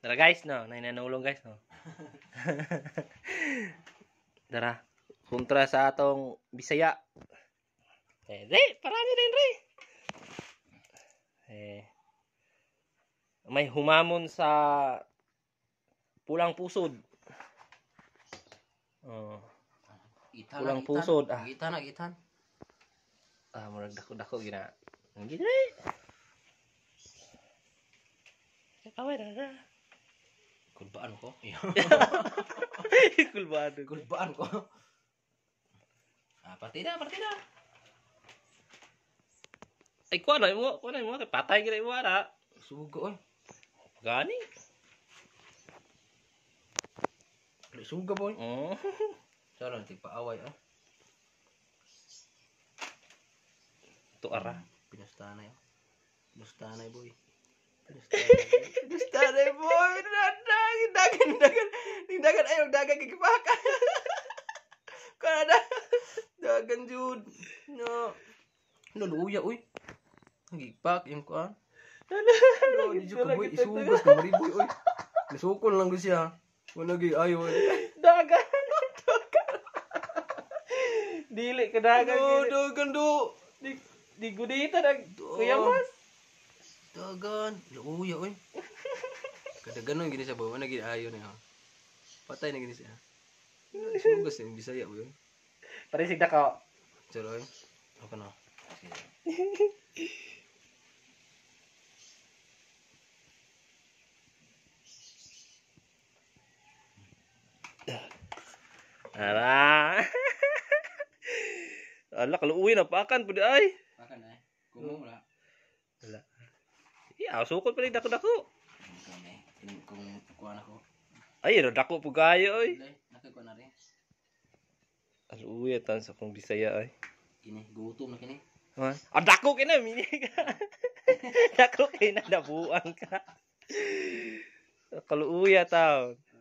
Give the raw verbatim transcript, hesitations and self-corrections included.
Tara guys, no, nainanulong guys, no. Tara, kontra sa atong Bisaya. Eh, re, parami rin re. Eh, may humamon sa pulang pusod. Oh. Itan, Pulang itan. pusod. Ah, Itan, itan. ah murag dako-dako gina. Ngi re. Kaway ra. Kulbaan ko. Kulbaan. Kulbaan ko. Ah, partida, partida. Ay, kuha na mo, kuha na mo, patay gina mo ara. Sugo oy. Gani. Suga boy. Oh. Sara nanti paaway ah. To ara. Pinastanay. Pinastanay boy. Pinastanay. Pinastanay boy. Dagan, dagan, dagan. Dagan ayo dagan kikipakan. Kada dagan jud. No. No luya uy. Nagipak yung kuan. No, di jud ko boy isugas ka mariboy uy. Nasukol lang ko siya. Wala gi ayo. Dagan. Dili ka dagan. No, dagan do. Di di gudita dag kuya mas. Dagan. Luya uy. Kada ganon gini siya ba? Wala gini ayo na. Patay na gini siya. Sugas yung Bisaya uy. Parisig na ka. Chaloy. Ako na. Ara. Ala kaluuy na pakan pud ay. Pakan na. Kumo wala. Wala. Iya, sukol pa rin dako-dako. Kami. Kung kuan ako. Ay, ro dako pud kayo oy. Dai, nakako na rin. Aluya tan sa kong Bisaya ay. Kini gutom na kini. Man, ah, dako kina mini ka. Dako kina nabuang ka. Kaluuya taon.